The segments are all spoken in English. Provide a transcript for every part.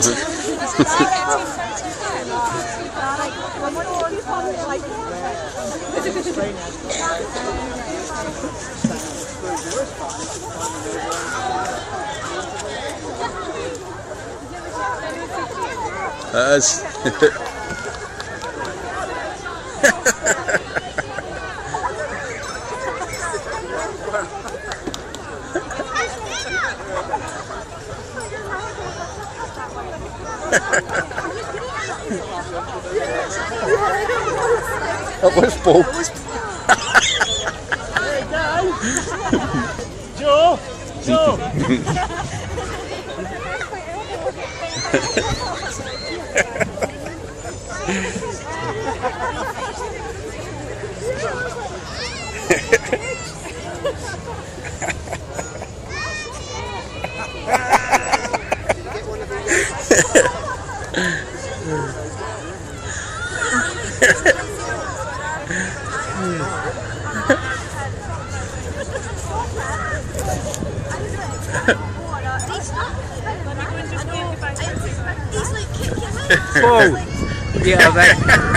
That is. That was Paul. Joe! Joe! Whoa! Yeah, that.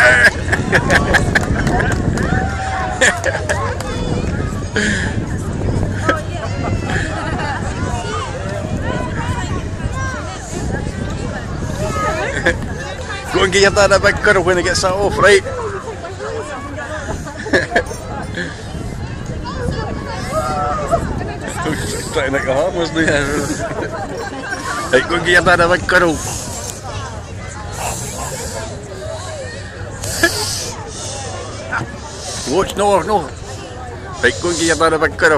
Go and get that big girl when it gets that off, right? Trying to make a harm, wasn't he? Right, go and get that big girl. Watch, no. Right, go and get that big girl.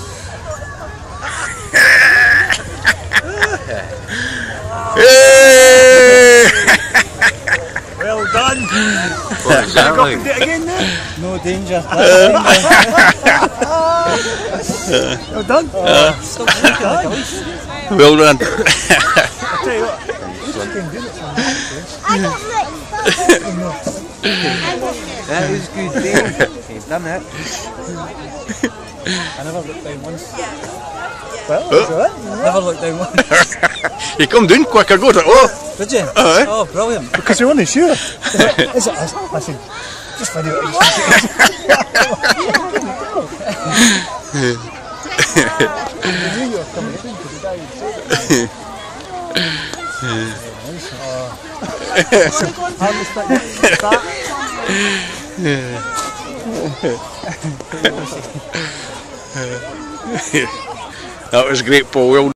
Hey! Well done! What is that like? Do it again now? No danger. Well done! Stop looking like a leaf. Well done. I'll tell you what, you can do it for That was good, Dave. He's done that. I never looked down once. Well, that's alright. Never looked down once. You come down quick, I got it. Oh! Did you? Aye. Oh, brilliant. Because you're only sure. Is it? I said, just find out what you knew you were coming soon because the guy would say That was great, Paul. Well